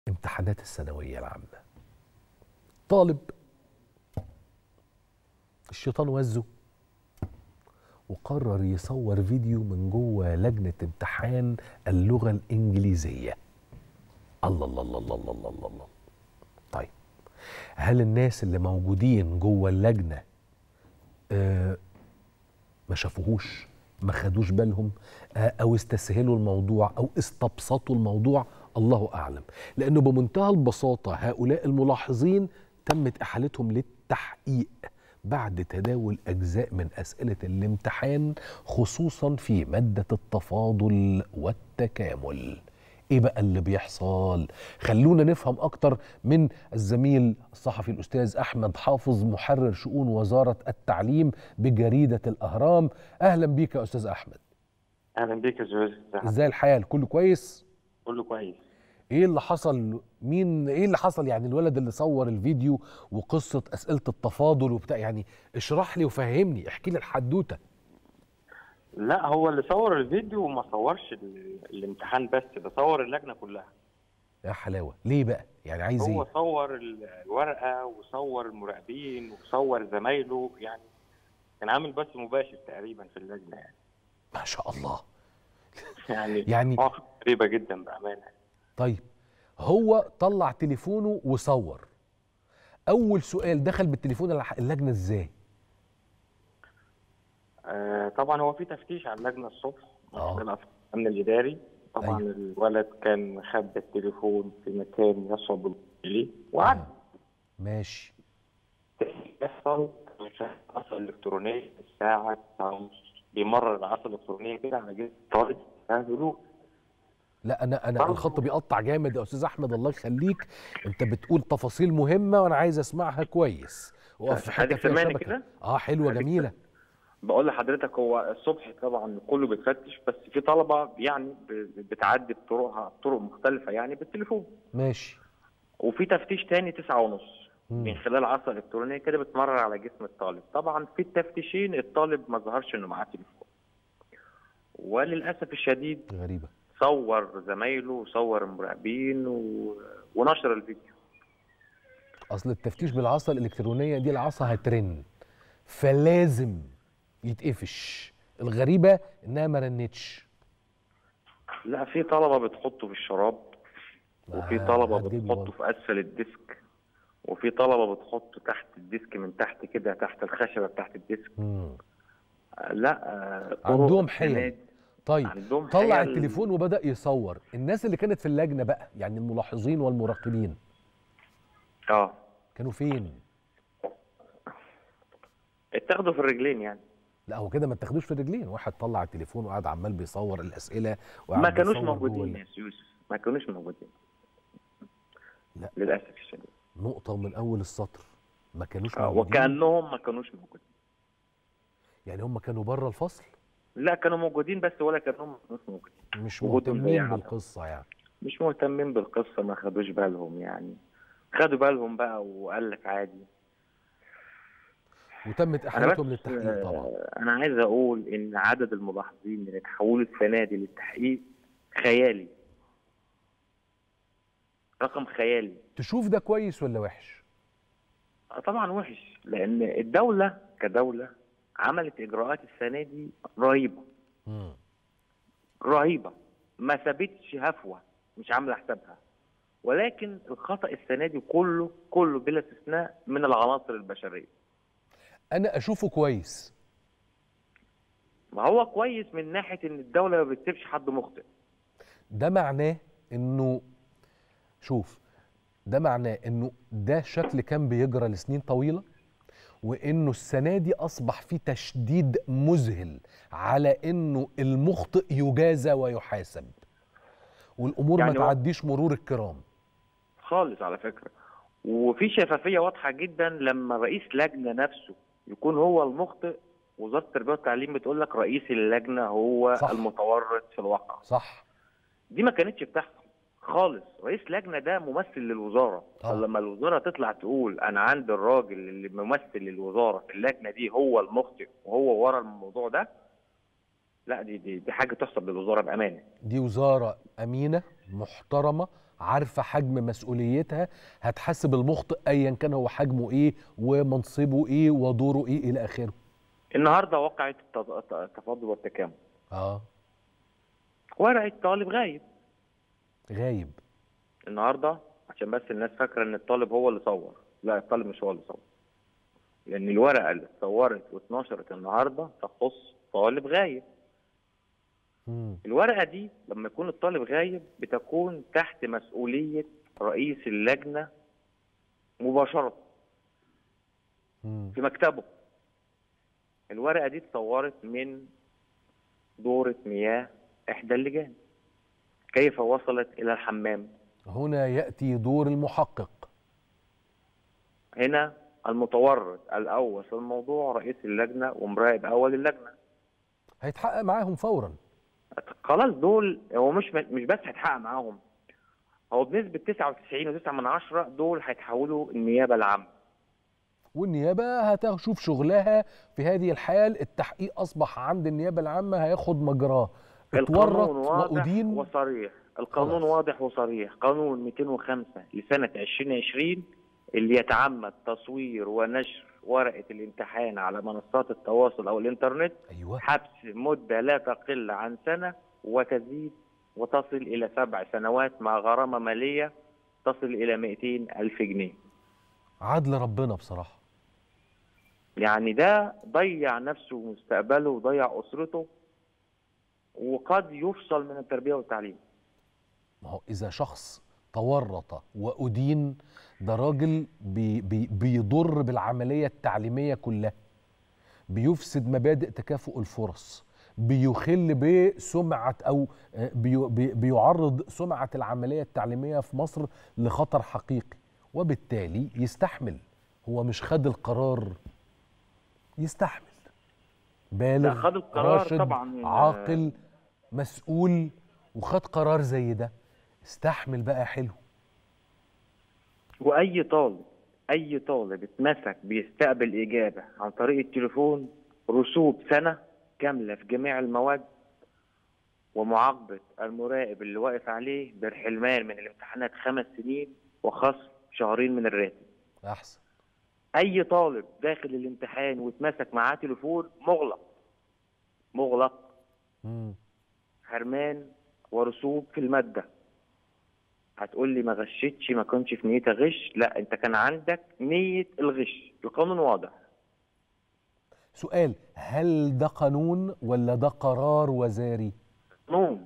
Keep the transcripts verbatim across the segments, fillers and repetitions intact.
امتحانات الثانوية العامة. طالب الشيطان وزه وقرر يصور فيديو من جوه لجنة امتحان اللغة الإنجليزية. الله الله الله الله الله الله الله. طيب هل الناس اللي موجودين جوه اللجنة آه ما شافوهوش، ما خدوش بالهم، آه أو استسهلوا الموضوع أو استبسطوا الموضوع؟ الله أعلم، لأنه بمنتهى البساطة هؤلاء الملاحظين تمت إحالتهم للتحقيق بعد تداول أجزاء من أسئلة الامتحان، خصوصا في مادة التفاضل والتكامل. إيه بقى اللي بيحصل؟ خلونا نفهم أكتر من الزميل الصحفي الأستاذ أحمد حافظ، محرر شؤون وزارة التعليم بجريدة الأهرام. أهلا بيك يا أستاذ أحمد. أهلا بيك يا زوز. إزاي الحال؟ كله كويس؟ كله كويس. ايه اللي حصل؟ مين ايه اللي حصل يعني الولد اللي صور الفيديو وقصة أسئلة التفاضل وبتاع؟ يعني اشرح لي وفهمني، احكي لي الحدوتة. لا، هو اللي صور الفيديو وما صورش الامتحان بس، ده صور اللجنة كلها. يا حلاوة، ليه بقى؟ يعني عايز ايه؟ هو صور الورقة وصور المراقبين وصور زمايله، يعني كان عامل بث مباشر تقريبا في اللجنة يعني. ما شاء الله. يعني يعني غريبة جدا بأمانة. طيب هو طلع تليفونه وصور. أول سؤال، دخل بالتليفون اللجنة ازاي؟ آه طبعا هو في تفتيش على اللجنة الصبح اه من الأمن الإداري. طبعا أيوه. الولد كان خبى التليفون في مكان يصعب إليه وعد. آه. ماشي. يحصل العصا الإلكترونية الساعة تسعة ونص، بيمرر العصا الإلكترونية كده على جسم الطالب هدوء. لا انا انا الخط بيقطع جامد يا استاذ احمد، الله يخليك. انت بتقول تفاصيل مهمه وانا عايز اسمعها كويس. وقف في حته فيها شبكه كده. اه حلوه جميله. بقول لحضرتك هو الصبح طبعا كله بيتفتش، بس في طلبه يعني بتعدي بطرقها بطرق مختلفه يعني بالتليفون. ماشي. وفي تفتيش تاني تسعة ونص من خلال عصا الكترونيه كده بتمرر على جسم الطالب. طبعا في التفتيشين الطالب ما ظهرش انه معاه تليفون، وللاسف الشديد غريبه صور زمايله وصور المراقبين و... ونشر الفيديو. اصل التفتيش بالعصا الالكترونيه دي العصا هترن، فلازم يتقفش. الغريبه انها ما رنتش. لا، في طلبه بتحطه في الشراب، وفي آه طلبه بتحطه في اسفل الديسك، وفي طلبه بتحطه تحت الديسك من تحت كده، تحت الخشبه بتاعت الديسك. مم. لا آه عندهم حيل. طيب عندهم طلع حيل. التليفون وبدأ يصور. الناس اللي كانت في اللجنه بقى، يعني الملاحظين والمراقبين، اه كانوا فين؟ اتاخدوا في الرجلين يعني. لا هو كده ما اتاخدوش في الرجلين، واحد طلع التليفون وقعد عمال بيصور الاسئله ما كانوش موجودين يا يوسف، ما كانوش موجودين. لا للاسف الشديد. نقطه من اول السطر، ما كانوش آه موجودين. وكانهم ما كانوش موجودين. يعني هم كانوا بره الفصل؟ لا كانوا موجودين، بس ولا كانهم مش موجودين. مش مهتمين بالقصه يعني. مش مهتمين بالقصه، ما خدوش بالهم يعني. خدوا بالهم بقى وقال لك عادي. وتمت احالتهم للتحقيق طبعا. انا عايز اقول ان عدد الملاحظين اللي اتحولوا السنه دي للتحقيق خيالي، رقم خيالي. تشوف ده كويس ولا وحش؟ طبعا وحش، لان الدوله كدوله عملت اجراءات السنه دي رهيبه. مم. رهيبه، ما سابتش هفوه، مش عامله حسابها. ولكن الخطا السنه دي كله كله بلا استثناء من العناصر البشريه. انا اشوفه كويس. ما هو كويس من ناحيه ان الدوله ما بتسيبش حد مخطئ. ده معناه انه، شوف، ده معناه انه ده شكل كان بيجرى لسنين طويله، وانه السنه دي اصبح في تشديد مذهل على انه المخطئ يجازى ويحاسب، والامور يعني ما تعديش مرور الكرام خالص على فكره. وفي شفافيه واضحه جدا لما رئيس لجنه نفسه يكون هو المخطئ، وزاره التربيه والتعليم بتقول لك رئيس اللجنه هو صح. المتورط في الواقع. صح. دي ما كانتش بتحصل خالص. رئيس لجنه ده ممثل للوزاره. آه. فلما الوزاره تطلع تقول انا عندي الراجل اللي ممثل للوزاره في اللجنه دي هو المخطئ وهو ورا الموضوع ده، لا دي دي, دي حاجه تحسب للوزاره بامانه. دي وزاره امينه محترمه عارفه حجم مسؤوليتها، هتحاسب المخطئ ايا كان هو حجمه ايه ومنصبه ايه ودوره ايه الى اخره. النهارده وقعت التفاضل والتكامل. اه ورقه طالب غايب. غايب النهارده، عشان بس الناس فاكره ان الطالب هو اللي صور، لا الطالب مش هو اللي صور. لان الورقه اللي اتصورت واتنشرت النهارده تخص طالب غايب. مم. الورقه دي لما يكون الطالب غايب بتكون تحت مسؤوليه رئيس اللجنه مباشره مم. في مكتبه. الورقه دي اتصورت من دورة مياه احدى اللجان. كيف وصلت الى الحمام؟ هنا ياتي دور المحقق. هنا المتورط الاول في الموضوع رئيس اللجنه ومراقب اول اللجنه. هيتحقق معاهم فورا. خلاص دول هو مش مش بس هيتحقق معاهم، هو بنسبه تسعة وتسعين فاصلة تسعة من عشرة دول هيتحولوا النيابه العامه. والنيابه هتشوف شغلها في هذه الحال. التحقيق اصبح عند النيابه العامه هياخد مجراه. القانون اتورط واضح وأدين وصريح. القانون خلاص. واضح وصريح. قانون مئتين وخمسة لسنه ألفين وعشرين اللي يتعمد تصوير ونشر ورقه الامتحان على منصات التواصل او الانترنت ايوه حبس مده لا تقل عن سنه وتزيد وتصل الى سبع سنوات مع غرامه ماليه تصل الى مئتين ألف جنيه. عدل ربنا بصراحه. يعني ده ضيع نفسه ومستقبله وضيع اسرته وقد يفصل من التربيه والتعليم. ما هو اذا شخص تورط وأدين ده راجل بي بي بيضر بالعمليه التعليميه كلها، بيفسد مبادئ تكافؤ الفرص، بيخل بسمعه او بي بي بيعرض سمعه العمليه التعليميه في مصر لخطر حقيقي، وبالتالي يستحمل. هو مش خد القرار، يستحمل. بالغ خد القرار راشد طبعا عاقل مسؤول وخد قرار زي ده، استحمل بقى. حلو. واي طالب اي طالب اتمسك بيستقبل اجابه عن طريق التليفون رسوب سنه كامله في جميع المواد ومعاقبه المراقب اللي واقف عليه بالحرمان من الامتحانات خمس سنين وخصم شهرين من الراتب. احسن. اي طالب داخل الامتحان واتمسك معاه تليفون مغلق مغلق مم. حرمان ورسوب في الماده. هتقول لي ما غشتش، ما كنتش في نيتها غش. لا، انت كان عندك نيه الغش. القانون واضح. سؤال، هل ده قانون ولا ده قرار وزاري؟ قانون.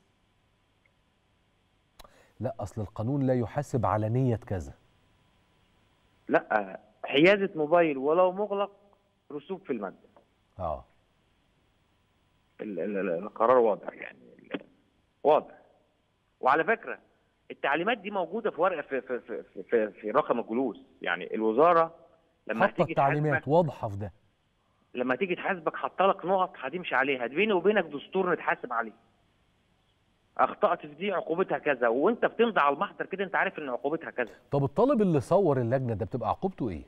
لا، اصل القانون لا يحاسب على نيه كذا. لا، حيازه موبايل ولو مغلق رسوب في الماده. اه ال- ال- القرار واضح، يعني واضح. وعلى فكره التعليمات دي موجوده في ورقه في في في في, في, في رقم الجلوس. يعني الوزاره لما حاطه هتيجي التعليمات تحاسبك واضحه في ده. لما تيجي تحاسبك حاطه لك نقط هتمشي عليها. بيني وبينك دستور نتحاسب عليه. اخطات في دي عقوبتها كذا، وانت بتمضي على المحضر كده انت عارف ان عقوبتها كذا. طب الطالب اللي صور اللجنه ده بتبقى عقوبته ايه؟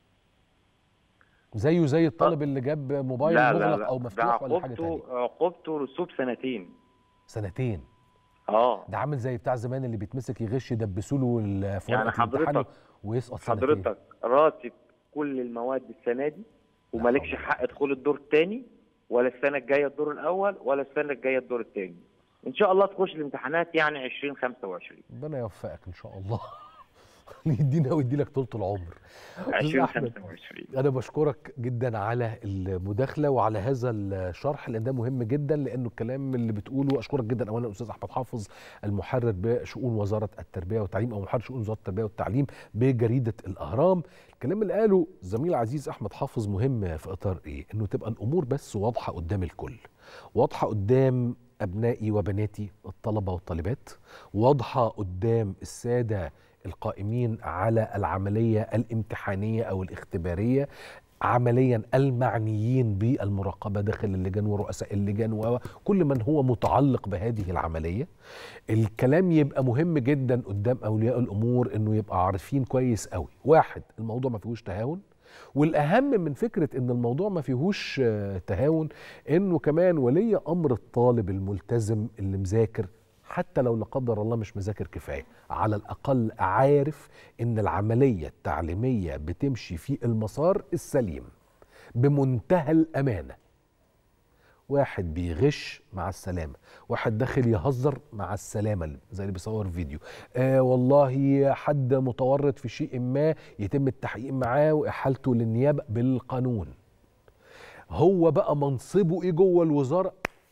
زيه زي الطالب اللي جاب موبايل لا مغلق لا لا او مفتوح ولا حاجه عقوبته تانية؟ عقوبته رسوب سنتين. سنتين. اه ده عامل زي بتاع زمان اللي بيتمسك يغش يدبسوا له في يعني ورقه الامتحان حضرتك ويسقط سنتين. حضرتك راتب كل المواد السنه دي ومالكش حق دخول الدور الثاني ولا السنه الجايه الدور الاول ولا السنه الجايه الدور الثاني. ان شاء الله تخش الامتحانات يعني عشرين خمسة وعشرين. ربنا يوفقك ان شاء الله. يدينا ويدي لك طول العمر. عشرين خمسة وعشرين. انا بشكرك جدا على المداخله وعلى هذا الشرح لان ده مهم جدا، لانه الكلام اللي بتقوله. اشكرك جدا اولا استاذ احمد حافظ المحرر بشؤون وزاره التربيه والتعليم او محرر شؤون وزاره التربيه والتعليم بجريده الاهرام. الكلام اللي قاله زميل العزيز احمد حافظ مهم في اطار ايه؟ انه تبقى الامور بس واضحه قدام الكل، واضحه قدام ابنائي وبناتي الطلبه والطالبات، واضحه قدام الساده القائمين على العملية الامتحانية أو الاختبارية، عمليا المعنيين بالمراقبة داخل اللجان ورؤساء اللجان وكل من هو متعلق بهذه العملية. الكلام يبقى مهم جدا قدام أولياء الأمور إنه يبقى عارفين كويس قوي. واحد، الموضوع ما فيهوش تهاون، والأهم من فكرة إن الموضوع ما فيهوش تهاون إنه كمان ولي أمر الطالب الملتزم اللي مذاكر حتى لو لا قدر الله مش مذاكر كفايه، على الاقل عارف ان العمليه التعليميه بتمشي في المسار السليم بمنتهى الامانه. واحد بيغش مع السلامه، واحد داخل يهزر مع السلامه زي اللي بيصور فيديو، آه والله حد متورط في شيء ما يتم التحقيق معاه واحالته للنيابه بالقانون. هو بقى منصبه ايه جوه الوزاره؟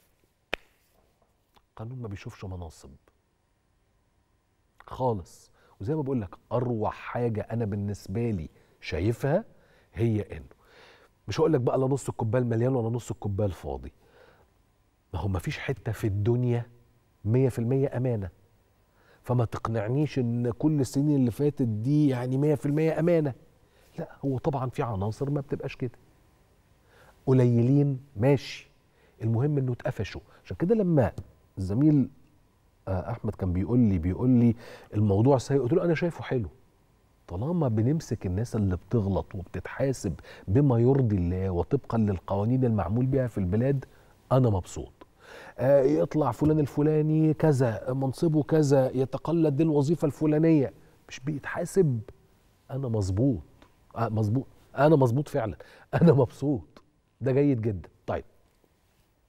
القانون ما بيشوفش مناصب خالص. وزي ما بقول لك اروع حاجه انا بالنسبه لي شايفها هي انه مش هقول لك بقى لا نص الكوبايه المليان ولا نص الكوبايه الفاضي. ما هو ما فيش حته في الدنيا مية في المية امانه، فما تقنعنيش ان كل السنين اللي فاتت دي يعني مية في المية امانه. لا، هو طبعا في عناصر ما بتبقاش كده، قليلين ماشي، المهم انه اتقفشوا. عشان كده لما الزميل احمد كان بيقول لي بيقول لي الموضوع سيء، قلت له انا شايفه حلو. طالما بنمسك الناس اللي بتغلط وبتتحاسب بما يرضي الله وطبقا للقوانين المعمول بها في البلاد، انا مبسوط. آه يطلع فلان الفلاني كذا، منصبه كذا، يتقلد الوظيفه الفلانيه، مش بيتحاسب، انا مظبوط. آه مظبوط، انا مظبوط فعلا، انا مبسوط، ده جيد جدا. طيب